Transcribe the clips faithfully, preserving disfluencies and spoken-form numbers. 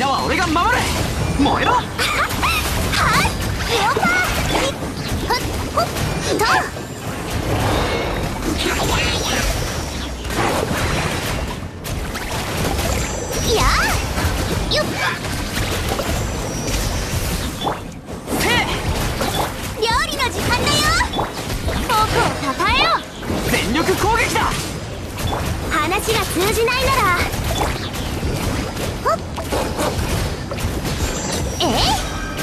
んなは俺が守る。燃えろ。はっ了解。はっほっとやあよっ料理の時間だよ。僕をたたえよ。 全力攻撃だ。 話が通じないならほっえい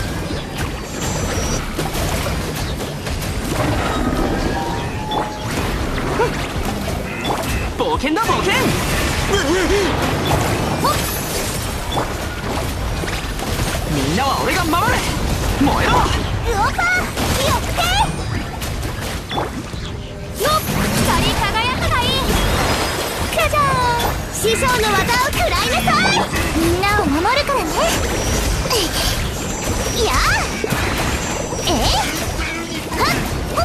冒険だ冒険。 ほっみんなは俺が守る。燃えろ。 ルオパーよってよっ光り輝くがいい。くじゃー師匠の技を食らいなさい。みんなを守るからね。やあえいはっほっ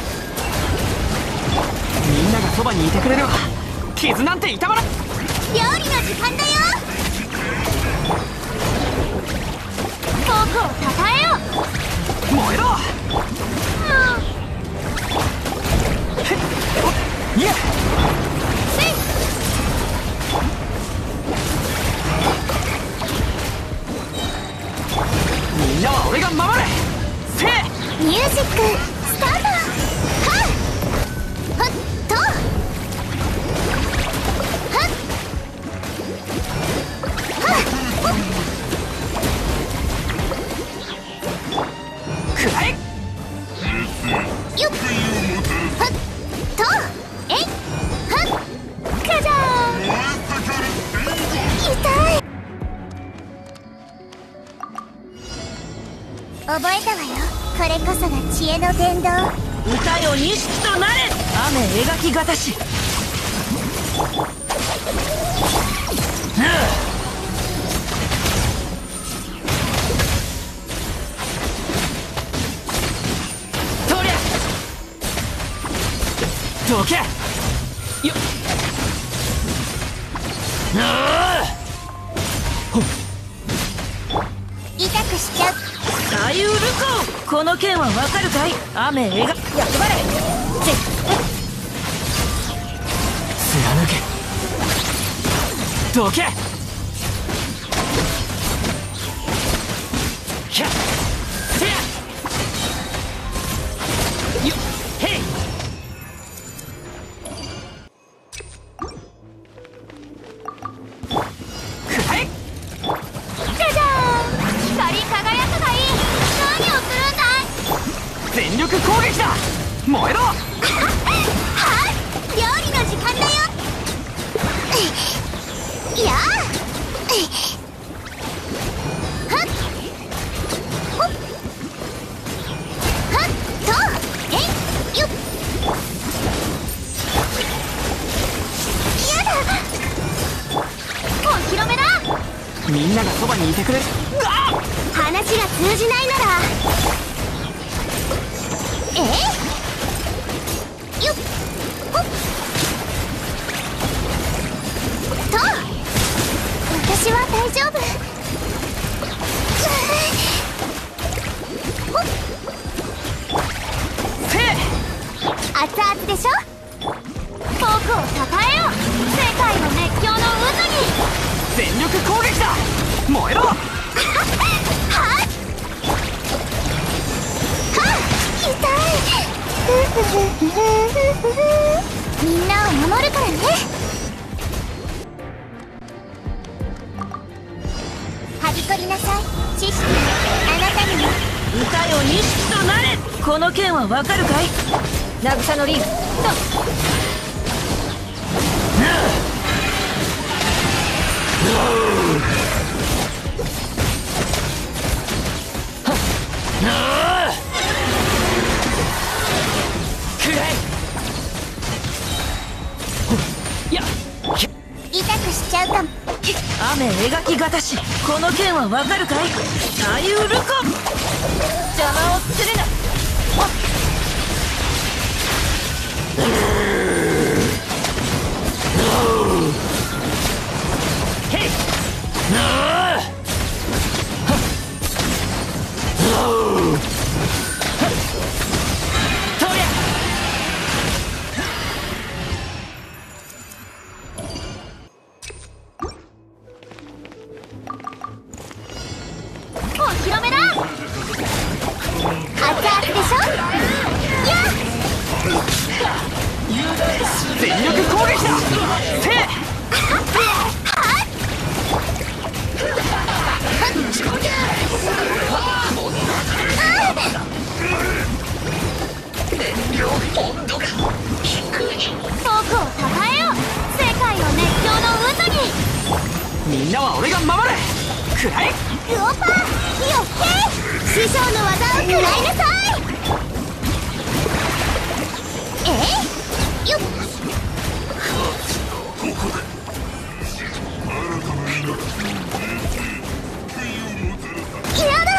みんながそばにいてくれれば傷なんて痛まらん。 料理の時間だよ。僕をたたえよ。 燃えろ。いやせいみんなは俺が守る。せいミュージックスタート。はっはっとはっはっほっくらえ。 よっはっとえいはっかじゃー痛い。覚えたわよ。これこそが知恵の伝道。 歌よ錦となれ。雨描きがたし。とりゃどけよっ。 痛くしちゃう。 大ウルコ。この剣はわかるかい。雨描き。 欲張れ貫け。どけ。ひゃっせやよっへい。くらえ。 じゃじゃーん光り輝くがいい。何をするんだい。 全力攻撃だ。燃えろ。 はっ料理の時間だよ。やあはっほっはっとえいよっやだお披露目だ。 みんながそばにいてくれる。 話が通じないならえいよっほっと私は大丈夫。ほっせい熱々でしょ。僕をたたえよ。世界の熱狂の渦に全力攻撃だ。燃えろ。 はっはっ痛い。みんなを守るからね。はびこりなさい。知識あなたにも。 歌よ錦となれ。この剣はわかるかい。渚のリンとくらえ。やっ痛くしちゃうかも。 雨描きがたし。この剣はわかるかい。大ウルコ。邪魔をするな。へい。 温度が低い。 僕をたたえよ、世界を熱狂の渦に。 みんなは俺が守る。くらえ。 グオパー、よって師匠の技を食らいなさい。えいよっ。やだ。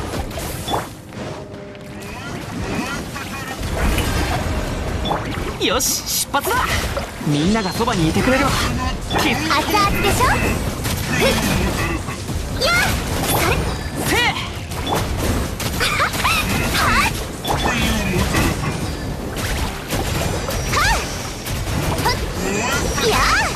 よし、出発だ。みんながそばにいてくれるわ。き熱々でしょ。ふっやっせい。 はっやあ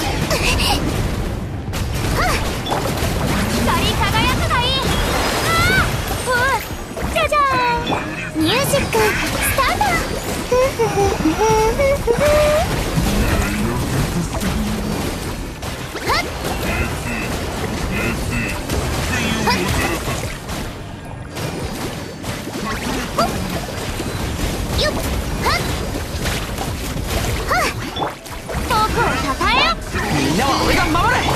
光り輝くがいい。あーうじゃじゃーん。ミュージックスタート。ふふふふふふふはっはっほっよっはっはっ僕をたたえよ。 みんなは俺が守る。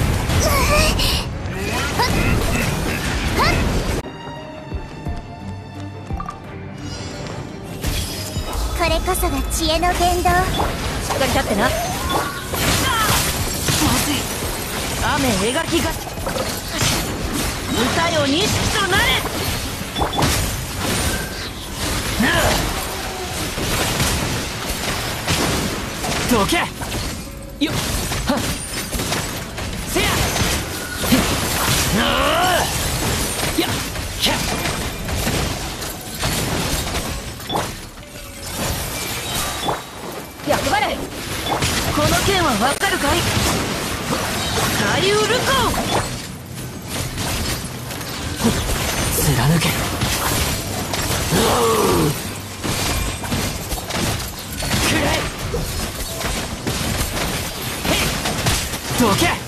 これこそが知恵の伝道。 しっかり立ってな。まずい。雨描きが歌よ錦となれ。 どけよっはっせややっひゃっ役払い。この剣はわかるかい。サイウルコ貫け。くらえ。へいどけ。